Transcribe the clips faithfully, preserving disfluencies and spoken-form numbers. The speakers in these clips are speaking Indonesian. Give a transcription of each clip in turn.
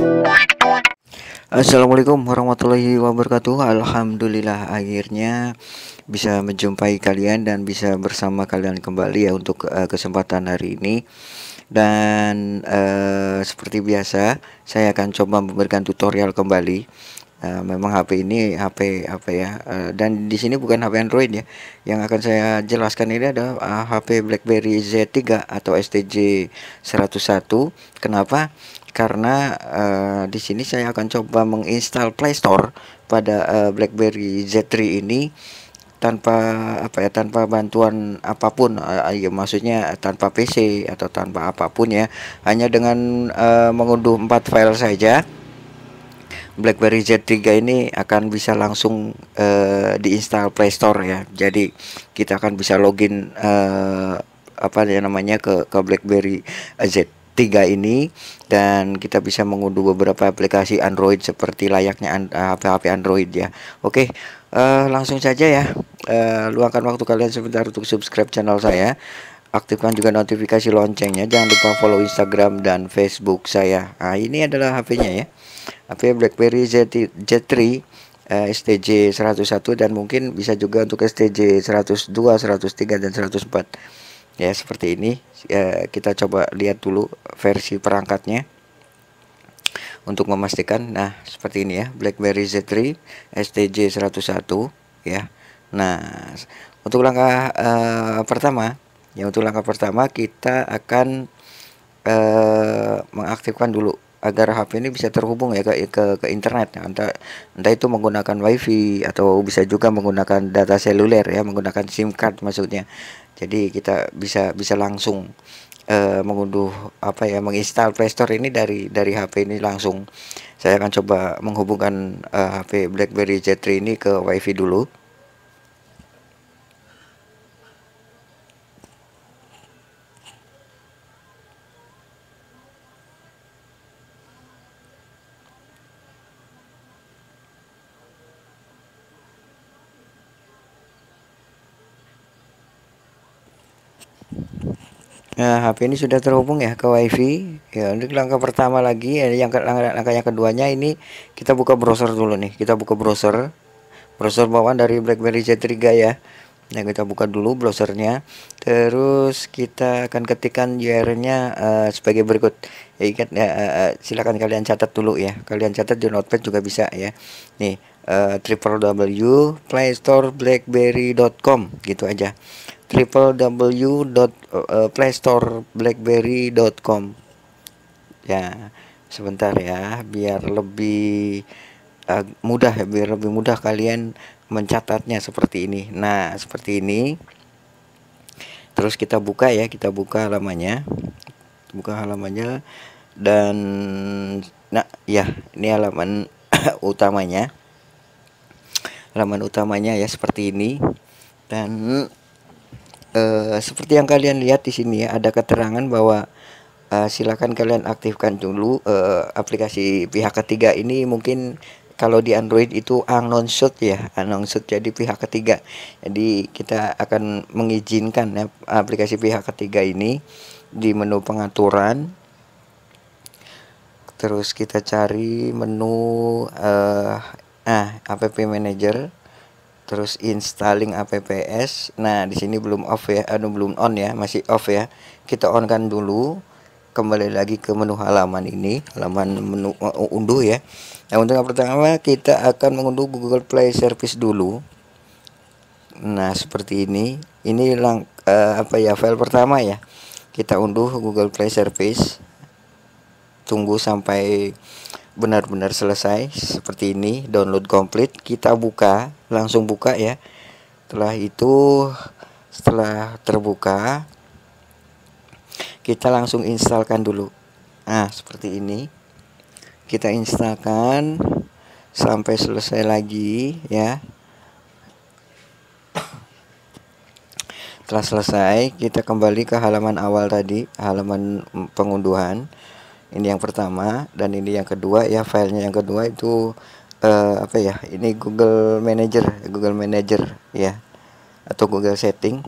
Assalamualaikum warahmatullahi wabarakatuh. Alhamdulillah akhirnya bisa menjumpai kalian dan bisa bersama kalian kembali ya untuk uh, kesempatan hari ini. Dan uh, seperti biasa saya akan coba memberikan tutorial kembali. Uh, memang H P ini H P apa ya? Uh, dan di sini bukan H P Android ya. Yang akan saya jelaskan ini adalah uh, H P BlackBerry Z tiga atau S T J seratus satu. Kenapa? Karena uh, di sini saya akan coba menginstal Play Store pada uh, BlackBerry Z tiga ini tanpa apa ya tanpa bantuan apapun, uh, ya maksudnya tanpa P C atau tanpa apapun ya, hanya dengan uh, mengunduh empat file saja. BlackBerry Z tiga ini akan bisa langsung uh, diinstal Play Store ya. Jadi kita akan bisa login uh, apa ya namanya ke ke BlackBerry Z tiga ini, dan kita bisa mengunduh beberapa aplikasi Android seperti layaknya an, uh, H P-H P Android ya. Oke, uh, langsung saja ya. Uh, luangkan waktu kalian sebentar untuk subscribe channel saya. Aktifkan juga notifikasi loncengnya. Jangan lupa follow Instagram dan Facebook saya. Nah, ini adalah H P-nya ya. H P BlackBerry Z, Z3 uh, S T J seratus satu, dan mungkin bisa juga untuk S T J seratus dua, seratus tiga dan seratus empat. Ya, seperti ini. Uh, kita coba lihat dulu versi perangkatnya untuk memastikan. Nah, seperti ini ya, BlackBerry Z tiga S T J seratus satu ya. Nah, untuk langkah uh, pertama Ya, untuk langkah pertama kita akan uh, mengaktifkan dulu agar H P ini bisa terhubung ya ke ke, ke internet. Entah, entah itu menggunakan WiFi atau bisa juga menggunakan data seluler ya, menggunakan SIM card maksudnya. Jadi kita bisa bisa langsung uh, mengunduh apa ya menginstal Play Store ini dari dari H P ini langsung. Saya akan coba menghubungkan uh, H P BlackBerry Z tiga ini ke WiFi dulu. Nah, H P ini sudah terhubung ya ke WiFi. Ya, untuk langkah pertama lagi, ya, yang langkah, langkah yang keduanya ini kita buka browser dulu nih. Kita buka browser, browser bawaan dari BlackBerry Z tiga ya. Nah, kita buka dulu browsernya. Terus kita akan ketikkan U R L-nya uh, sebagai berikut. Ya, ingat ya, uh, uh, silakan kalian catat dulu ya. Kalian catat di notepad juga bisa ya. Nih, uh, w w w titik playstore blackberry titik com gitu aja. w w w titik playstore blackberry titik com. Ya, sebentar ya, biar lebih uh, mudah ya, biar lebih mudah kalian mencatatnya seperti ini. Nah, seperti ini. Terus kita buka ya, kita buka halamannya. Buka halamannya dan nah, ya, ini halaman utamanya. Halaman utamanya ya seperti ini. Dan uh, seperti yang kalian lihat di sini ya, ada keterangan bahwa uh, silakan kalian aktifkan dulu uh, aplikasi pihak ketiga ini. Mungkin kalau di Android itu announced ya, announced jadi pihak ketiga. Jadi kita akan mengizinkan ya aplikasi pihak ketiga ini di menu pengaturan. Terus kita cari menu uh, ah App Manager. Terus installing apps. Nah, di sini belum off ya, aduh belum on ya, masih off ya. Kita on kan dulu. Kembali lagi ke menu halaman ini, halaman menu uh, unduh ya. Nah, untuk yang pertama kita akan mengunduh Google Play Service dulu. Nah, seperti ini. Ini lang uh, apa ya file pertama ya. Kita unduh Google Play Service. Tunggu sampai benar-benar selesai seperti ini, download complete. Kita buka, langsung buka ya. Setelah itu, setelah terbuka, kita langsung instalkan dulu. Nah, seperti ini. Kita instalkan sampai selesai lagi ya. Setelah selesai, kita kembali ke halaman awal tadi, halaman pengunduhan. Ini yang pertama, dan ini yang kedua ya, filenya yang kedua itu uh, apa ya? Ini Google Manager, Google Manager ya, atau Google Setting.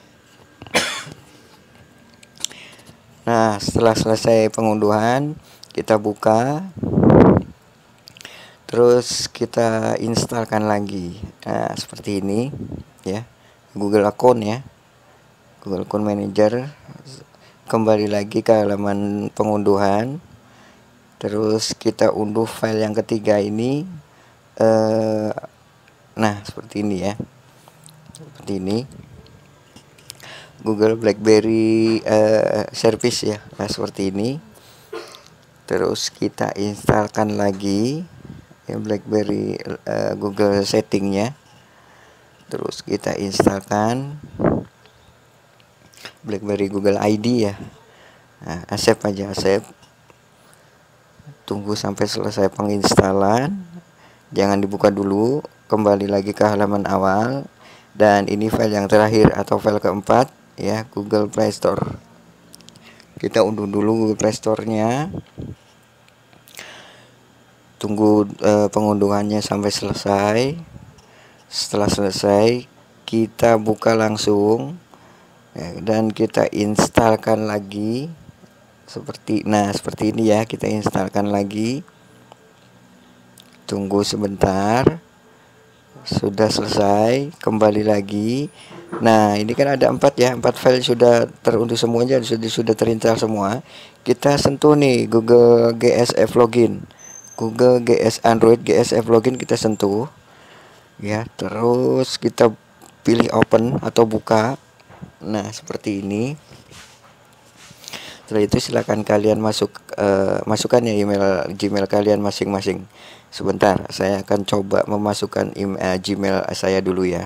Nah, setelah selesai pengunduhan, kita buka, terus kita instalkan lagi. Nah, seperti ini ya, Google Account ya, Google Account Manager. Kembali lagi ke halaman pengunduhan, terus kita unduh file yang ketiga ini. eh, nah seperti ini ya, seperti ini Google BlackBerry eh, Service ya. Nah seperti ini, terus kita instalkan lagi ya BlackBerry eh, Google settingnya, terus kita instalkan BlackBerry Google I D ya. Nah, accept aja, accept. Tunggu sampai selesai penginstalan. Jangan dibuka dulu. Kembali lagi ke halaman awal. Dan ini file yang terakhir atau file keempat ya, Google Play Store. Kita unduh dulu Google Play Store-nya. Tunggu eh, pengunduhannya sampai selesai. Setelah selesai, kita buka langsung. Ya, dan kita instalkan lagi seperti nah seperti ini ya, kita instalkan lagi. Tunggu sebentar, sudah selesai, kembali lagi. Nah ini kan ada empat ya, empat file sudah terunduh semuanya, sudah sudah terinstall semua. Kita sentuh nih Google G S F Login, Google G S Android G S F Login, kita sentuh ya, terus kita pilih open atau buka. Nah seperti ini. Setelah itu silakan kalian masuk uh, masukkan ya email Gmail kalian masing-masing. Sebentar, saya akan coba memasukkan email, uh, Gmail saya dulu ya.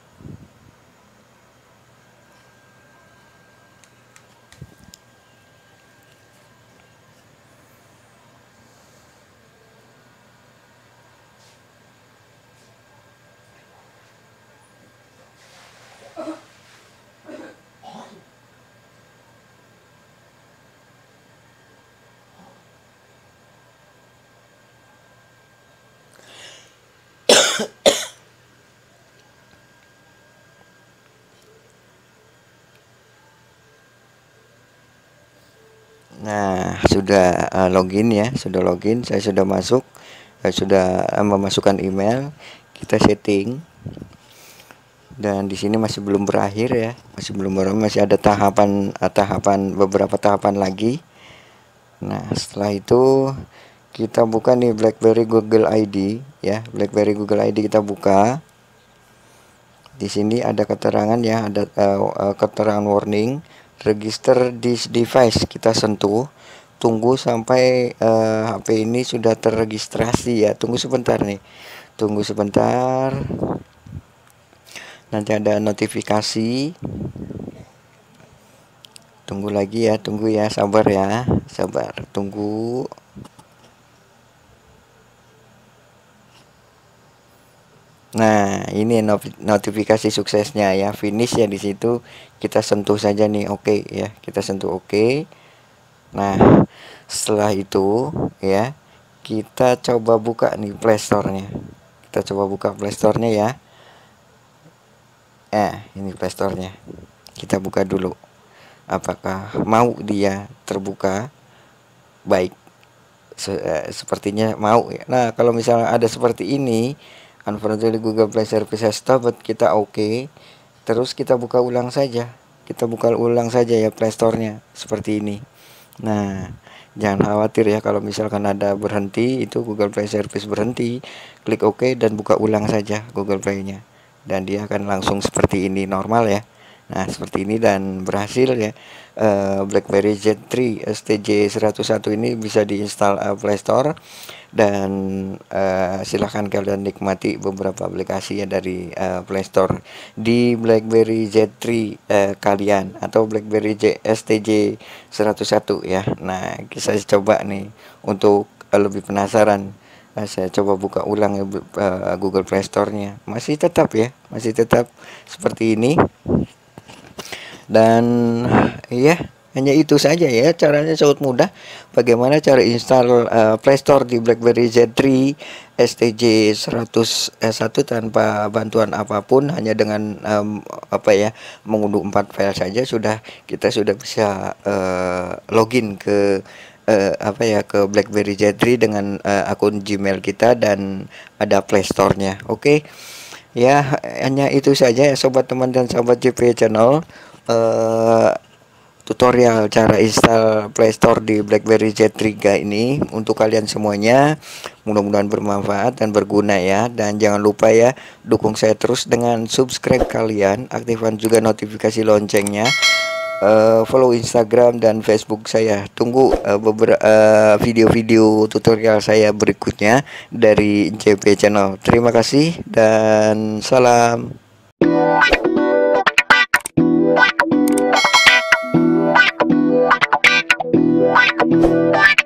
Nah, sudah uh, login ya, sudah login, saya sudah masuk, saya sudah uh, memasukkan email, kita setting. Dan di sini masih belum berakhir ya, masih belum berakhir, masih ada tahapan uh, tahapan beberapa tahapan lagi. Nah, setelah itu kita buka nih BlackBerry Google I D ya, BlackBerry Google I D kita buka. Di sini ada keterangan ya, ada uh, uh, keterangan warning. Register this device, kita sentuh. Tunggu sampai uh, H P ini sudah terregistrasi ya. Tunggu sebentar nih, tunggu sebentar. Nanti ada notifikasi. Tunggu lagi ya, tunggu ya, sabar ya, sabar, tunggu. Nah, ini notifikasi suksesnya ya, finish ya, di situ kita sentuh saja nih, oke okay, ya, kita sentuh oke. Okay. Nah, setelah itu ya, kita coba buka nih Play Store-nya. Kita coba buka Play Store-nya ya. Eh, ini Play Store-nya. Kita buka dulu. Apakah mau dia terbuka? Baik. Se eh, sepertinya mau ya. Nah, kalau misalnya ada seperti ini, unfortunately Google Play Service has stopped, kita oke. Okay. Terus kita buka ulang saja. Kita buka ulang saja ya Play Store-nya seperti ini. Nah, jangan khawatir ya kalau misalkan ada berhenti, itu Google Play Service berhenti. Klik OK dan buka ulang saja Google Play-nya. Dan dia akan langsung seperti ini, normal ya. Nah, seperti ini dan berhasil ya. Uh, BlackBerry Z tiga S T J seratus satu ini bisa diinstal uh, Play Store. Dan uh, silahkan kalian nikmati beberapa aplikasi ya dari uh, Play Store di BlackBerry Z tiga uh, kalian atau BlackBerry J S T J seratus satu ya. Nah, saya coba nih untuk uh, lebih penasaran. Nah, saya coba buka ulang ya, uh, Google Play Store-nya. Masih tetap ya, masih tetap seperti ini. Dan ya, hanya itu saja ya, caranya sangat mudah. Bagaimana cara install uh, Play Store di BlackBerry Z tiga S T J seratus satu tanpa bantuan apapun, hanya dengan um, apa ya, mengunduh empat file saja sudah, kita sudah bisa uh, login ke uh, apa ya ke BlackBerry Jetri dengan uh, akun Gmail kita dan ada Play Store-nya. Oke. Okay? Ya, hanya itu saja ya sobat teman dan sahabat J P Channel. Uh, tutorial cara install Play Store di BlackBerry Z tiga ini untuk kalian semuanya. Mudah-mudahan bermanfaat dan berguna ya. Dan jangan lupa ya, dukung saya terus dengan subscribe kalian, aktifkan juga notifikasi loncengnya. Uh, follow Instagram dan Facebook saya. Tunggu uh, beberapa uh, video-video tutorial saya berikutnya dari J P Channel. Terima kasih dan salam. What?